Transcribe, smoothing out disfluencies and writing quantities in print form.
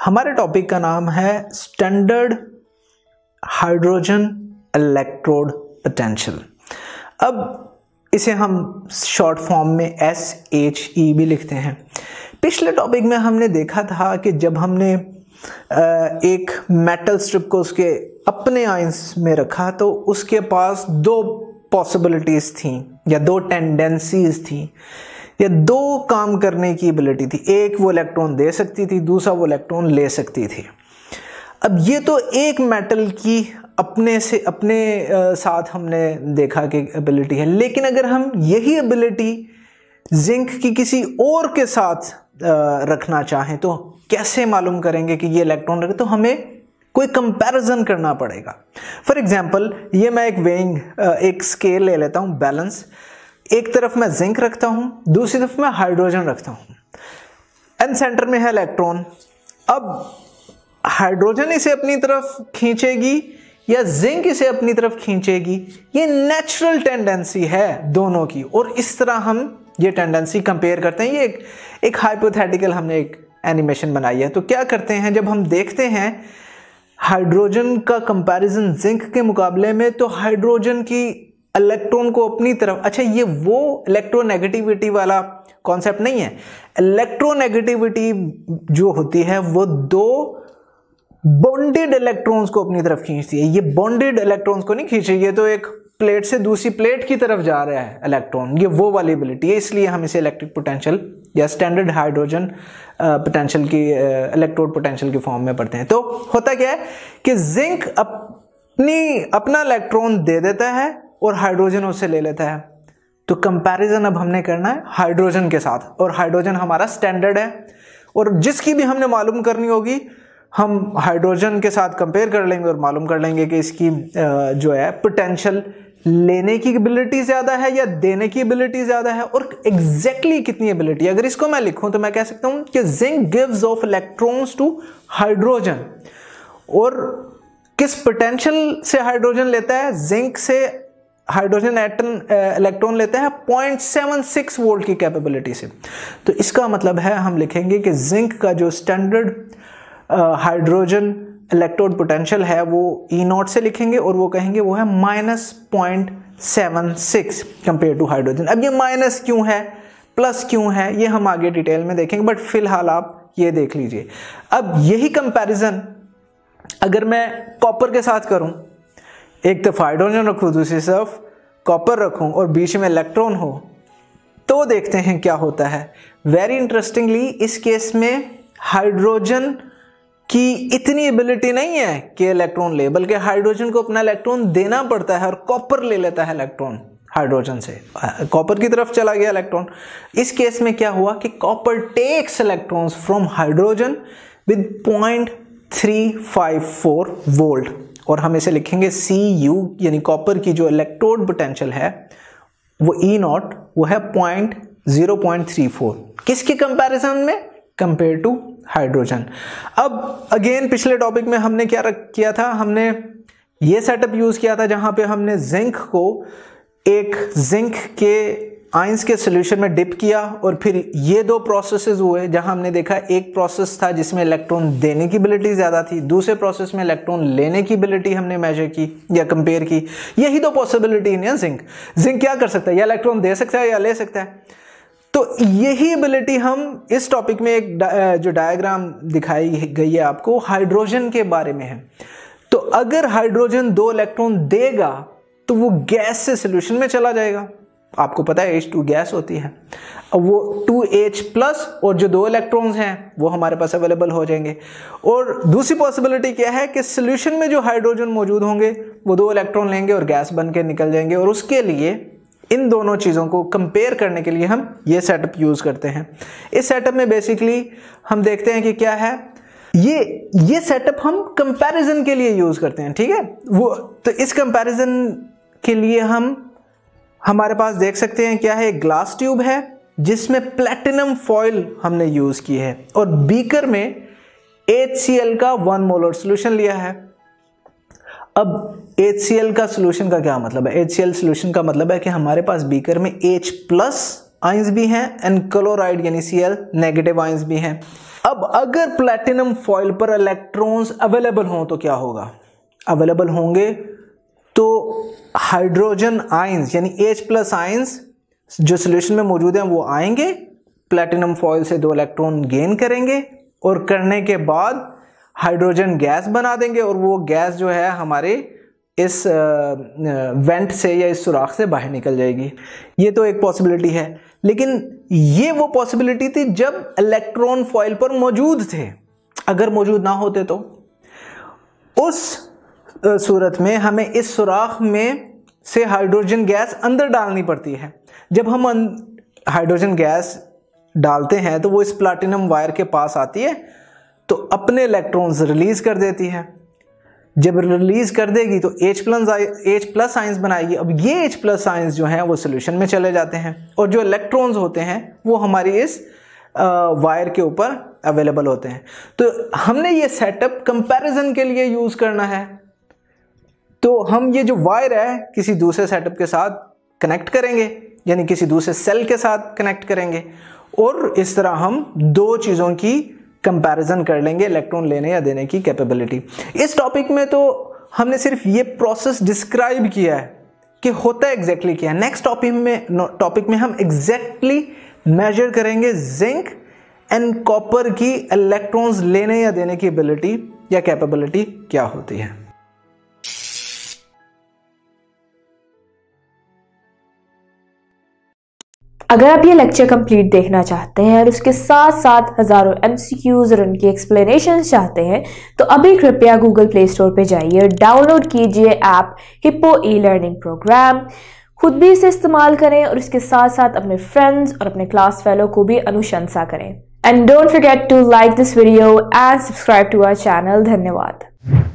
हमारे टॉपिक का नाम है स्टैंडर्ड हाइड्रोजन इलेक्ट्रोड पोटेंशियल। अब इसे हम शॉर्ट फॉर्म में SHE भी लिखते हैं। पिछले टॉपिक में हमने देखा था कि जब हमने एक मेटल स्ट्रिप को उसके अपने आयंस में रखा तो उसके पास दो पॉसिबिलिटीज थी या दो टेंडेंसीज थी या दो काम करने की एबिलिटी थी। एक वो इलेक्ट्रॉन दे सकती थी, दूसरा वो इलेक्ट्रॉन ले सकती थी। अब ये तो एक मेटल की अपने साथ हमने देखा कि एबिलिटी है, लेकिन अगर हम यही एबिलिटी जिंक की किसी और के साथ रखना चाहें तो कैसे मालूम करेंगे कि ये इलेक्ट्रॉन रखे? तो हमें कोई कंपैरिजन करना पड़ेगा। फॉर एग्जांपल ये मैं एक स्केल ले लेता हूं, बैलेंस। एक तरफ मैं जिंक रखता हूं, दूसरी तरफ मैं हाइड्रोजन रखता हूं। एंड सेंटर में है इलेक्ट्रॉन। अब हाइड्रोजन इसे अपनी तरफ खींचेगी या जिंक इसे अपनी तरफ खींचेगी, ये नेचुरल टेंडेंसी है दोनों की। और इस तरह हम ये टेंडेंसी कंपेयर करते हैं। ये एक हाइपोथेटिकल हमने एक एनिमेशन बनाई है। तो क्या करते हैं, जब हम देखते हैं हाइड्रोजन का कंपैरिजन जिंक के मुकाबले में, तो हाइड्रोजन की इलेक्ट्रॉन को अपनी तरफ, अच्छा ये वो इलेक्ट्रोनेगेटिविटी वाला कॉन्सेप्ट नहीं है। इलेक्ट्रोनेगेटिविटी जो होती है वो दो बॉन्डेड इलेक्ट्रॉन्स को अपनी तरफ खींचती है। ये बॉन्डेड इलेक्ट्रॉन्स को नहीं खींच रही, ये तो एक प्लेट से दूसरी प्लेट की तरफ जा रहा है इलेक्ट्रॉन। ये वो वाली एबिलिटी है, इसलिए हम इसे इलेक्ट्रिक पोटेंशियल या स्टैंडर्ड हाइड्रोजन पोटेंशियल की इलेक्ट्रोड पोटेंशियल के फॉर्म में पढ़ते हैं। तो होता क्या है कि जिंक अपना इलेक्ट्रॉन दे देता है और हाइड्रोजन उससे ले लेता है। तो कंपैरिजन अब हमने करना है हाइड्रोजन के साथ, और हाइड्रोजन हमारा स्टैंडर्ड है और जिसकी भी हमने मालूम करनी होगी हम हाइड्रोजन के साथ कंपेयर कर लेंगे और मालूम कर लेंगे कि इसकी जो है पोटेंशियल लेने की एबिलिटी ज्यादा है या देने की एबिलिटी ज्यादा है, और एग्जैक्टली कितनी एबिलिटी। अगर इसको मैं लिखूं तो मैं कह सकता हूं कि zinc gives off electrons to hydrogen. और किस पोटेंशियल से हाइड्रोजन लेता है? जिंक से हाइड्रोजन इलेक्ट्रॉन लेता है 0.76 वोल्ट की कैपेबिलिटी से। तो इसका मतलब है हम लिखेंगे कि जिंक का जो स्टैंडर्ड हाइड्रोजन इलेक्ट्रोड पोटेंशियल है वो E0 से लिखेंगे और वो कहेंगे वो है -0.76 कंपेयर टू हाइड्रोजन। अब ये माइनस क्यों है, प्लस क्यों है, ये हम आगे डिटेल में देखेंगे, बट फिलहाल आप ये देख लीजिए। अब यही कंपैरिजन अगर मैं कॉपर के साथ करूं, एक तरफ हाइड्रोजन रखूं, दूसरी तरफ कॉपर रखूं और बीच में इलेक्ट्रॉन हो, तो देखते हैं क्या होता है। वेरी इंटरेस्टिंगली इस केस में हाइड्रोजन की इतनी एबिलिटी नहीं है कि इलेक्ट्रॉन ले, बल्कि हाइड्रोजन को अपना इलेक्ट्रॉन देना पड़ता है और कॉपर ले लेता है इलेक्ट्रॉन हाइड्रोजन से। कॉपर की तरफ चला गया इलेक्ट्रॉन। इस केस में क्या हुआ कि copper takes electrons from hydrogen with 0.354 volt, और हम इसे लिखेंगे Cu, यानी कॉपर की जो इलेक्ट्रोड पोटेंशियल है वो E0 वो है 0.34। किसके कंपैरिजन में? Compare to hydrogen. अब अगेन पिछले टॉपिक में हमने क्या किया था, हमने ये सेटअप यूज किया था जहां पे हमने जिंक को एक जिंक के आयंस के सॉल्यूशन में डिप किया, और फिर ये दो प्रोसेसेस हुए जहां हमने देखा एक प्रोसेस था जिसमें इलेक्ट्रॉन देने की एबिलिटी ज्यादा थी, दूसरे प्रोसेस में इलेक्ट्रॉन लेने की एबिलिटी हमने मेजर की या कंपेयर की। यही दो पॉसिबिलिटी है जिंक क्या कर सकता है, या इलेक्ट्रॉन दे सकता है या ले सकता है। तो यही एबिलिटी हम इस टॉपिक में एक जो डायग्राम दिखाई गई है आपको हाइड्रोजन के बारे में है। तो अगर हाइड्रोजन दो इलेक्ट्रॉन देगा तो वो गैस से सॉल्यूशन में चला जाएगा। आपको पता है H2 गैस होती है। अब वो 2H+ और जो दो इलेक्ट्रॉन्स हैं वो हमारे पास अवेलेबल हो जाएंगे। और दूसरी पॉसिबिलिटी क्या है कि सॉल्यूशन में जो हाइड्रोजन मौजूद होंगे वो दो इलेक्ट्रॉन लेंगे और गैस बन के निकल जाएंगे। और उसके लिए इन दोनों चीज़ों को कंपेयर करने के लिए हम ये सेटअप यूज़ करते हैं। इस सेटअप में बेसिकली हम देखते हैं कि क्या है, ये सेटअप हम कंपैरिजन के लिए यूज़ करते हैं, ठीक है। वो तो इस कंपैरिजन के लिए हमारे पास देख सकते हैं क्या है, एक ग्लास ट्यूब है जिसमें प्लैटिनम फॉइल हमने यूज़ की है और बीकर में HCl का 1 मोलर सोल्यूशन लिया है। अब HCl का सोल्यूशन का क्या मतलब है? HCl सोल्यूशन का मतलब है कि हमारे पास बीकर में H+ आयंस भी हैं एंड क्लोराइड यानी Cl नेगेटिव आयंस भी हैं। अब अगर प्लैटिनम फॉइल पर इलेक्ट्रॉन्स अवेलेबल हों तो क्या होगा? अवेलेबल होंगे तो हाइड्रोजन आयंस यानी H+ आयंस जो सॉल्यूशन में मौजूद हैं वो आएंगे, प्लैटिनम फॉइल से 2 इलेक्ट्रॉन गेन करेंगे और करने के बाद हाइड्रोजन गैस बना देंगे और वो गैस जो है हमारे इस वेंट से या इस सुराख से बाहर निकल जाएगी। ये तो एक पॉसिबिलिटी है, लेकिन ये वो पॉसिबिलिटी थी जब इलेक्ट्रॉन फॉइल पर मौजूद थे। अगर मौजूद ना होते तो उस सूरत में हमें इस सुराख में से हाइड्रोजन गैस अंदर डालनी पड़ती है। जब हम हाइड्रोजन गैस डालते हैं तो वो इस प्लैटिनम वायर के पास आती है तो अपने इलेक्ट्रॉन्स रिलीज कर देती है। जब रिलीज कर देगी तो H+ आयंस बनाएगी। अब ये H+ आयंस जो हैं वो सॉल्यूशन में चले जाते हैं और जो इलेक्ट्रॉन्स होते हैं वो हमारी इस वायर के ऊपर अवेलेबल होते हैं। तो हमने ये सेटअप कंपैरिजन के लिए यूज करना है। तो हम ये जो वायर है किसी दूसरे सेटअप के साथ कनेक्ट करेंगे, यानी किसी दूसरे सेल के साथ कनेक्ट करेंगे और इस तरह हम 2 चीज़ों की कंपैरिजन कर लेंगे, इलेक्ट्रॉन लेने या देने की कैपेबिलिटी। इस टॉपिक में तो हमने सिर्फ ये प्रोसेस डिस्क्राइब किया है कि होता है एग्जैक्टली क्या है। नेक्स्ट टॉपिक में हम एग्जैक्टली मेजर करेंगे जिंक एंड कॉपर की इलेक्ट्रॉन्स लेने या देने की एबिलिटी या कैपेबिलिटी क्या होती है। अगर आप ये लेक्चर कंप्लीट देखना चाहते हैं और उसके साथ साथ हज़ारों MCQs और उनकी एक्सप्लेनेशंस चाहते हैं तो अभी कृपया गूगल प्ले स्टोर पे जाइए और डाउनलोड कीजिए ऐप हिप्पो ई-लर्निंग प्रोग्राम। खुद भी इसे इस्तेमाल करें और इसके साथ साथ अपने फ्रेंड्स और अपने क्लास फेलो को भी अनुशंसा करें। And don't forget to like this video and subscribe to our channel. धन्यवाद।